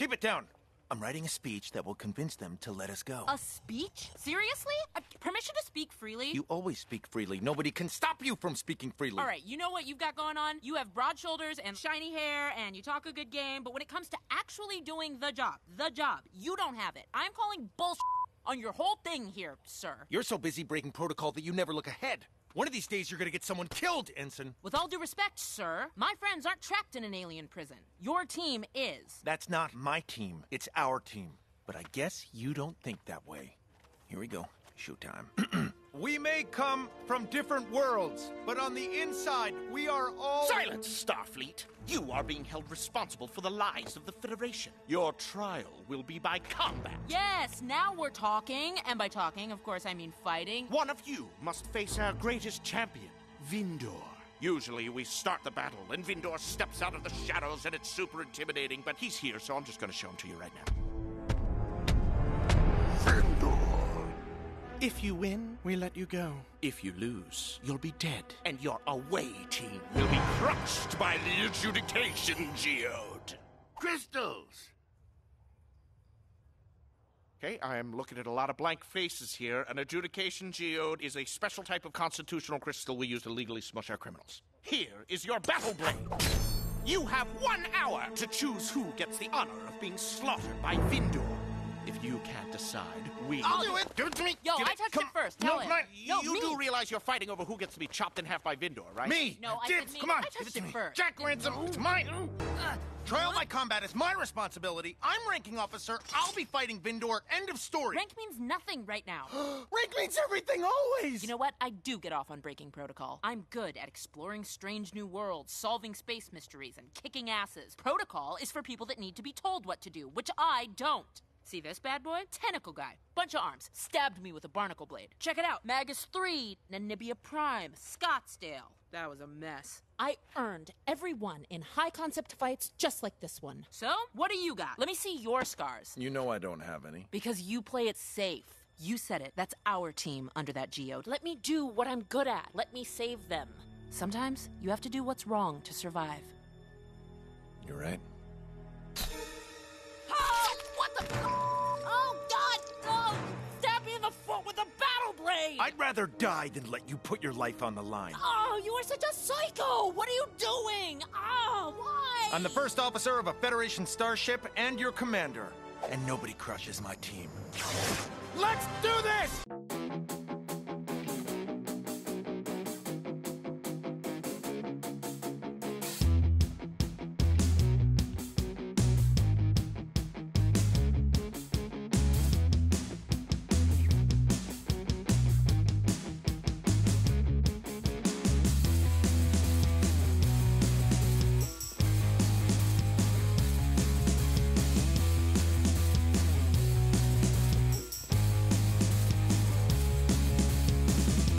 Keep it down. I'm writing a speech that will convince them to let us go. A speech? Seriously? Permission to speak freely? You always speak freely. Nobody can stop you from speaking freely. All right, you know what you've got going on? You have broad shoulders and shiny hair, and you talk a good game, but when it comes to actually doing the job, you don't have it. I'm calling bullshit on your whole thing here, sir. You're so busy breaking protocol that you never look ahead. One of these days, you're gonna get someone killed, Ensign. With all due respect, sir, my friends aren't trapped in an alien prison. Your team is. That's not my team. It's our team. But I guess you don't think that way. Here we go. Showtime. We may come from different worlds, but on the inside, we are all... Silence, Starfleet! You are being held responsible for the lives of the Federation. Your trial will be by combat. Yes, now we're talking. And by talking, of course, I mean fighting. One of you must face our greatest champion, Vindor. Usually we start the battle, and Vindor steps out of the shadows, and it's super intimidating, but he's here, so I'm just gonna show him to you right now. If you win, we let you go. If you lose, you'll be dead. And your away team will be crushed by the adjudication geode. Crystals! Okay, I am looking at a lot of blank faces here. An adjudication geode is a special type of constitutional crystal we use to legally smush our criminals. Here is your battle blade. You have 1 hour to choose who gets the honor of being slaughtered by Vindor. If you can't decide, I'll do it! Give it to me! Yo, Give I it. touched Come it first. No, Tell him. mine. you do realize you're fighting over who gets to be chopped in half by Vindor, right? Me! No, I Dibs! said me. Come on! I Give touched it to it me. first. Jack Ransom, it's mine! Trial by combat is my responsibility. I'm ranking officer. I'll be fighting Vindor. End of story. Rank means nothing right now. Rank means everything always! You know what? I do get off on breaking protocol. I'm good at exploring strange new worlds, solving space mysteries, and kicking asses. Protocol is for people that need to be told what to do, which I don't. See this bad boy? Tentacle guy. Bunch of arms. Stabbed me with a barnacle blade. Check it out. Magus 3, Nanibia Prime, Scottsdale. That was a mess. I earned every one in high-concept fights just like this one. So, what do you got? Let me see your scars. You know I don't have any. Because you play it safe. You said it. That's our team under that geode. Let me do what I'm good at. Let me save them. Sometimes, you have to do what's wrong to survive. You're right. Oh, what the... Oh, God! Oh, stab me in the foot with a battle blade! I'd rather die than let you put your life on the line. Oh, you are such a psycho! What are you doing? Oh, why? I'm the first officer of a Federation starship and your commander. And nobody crushes my team. Let's do this!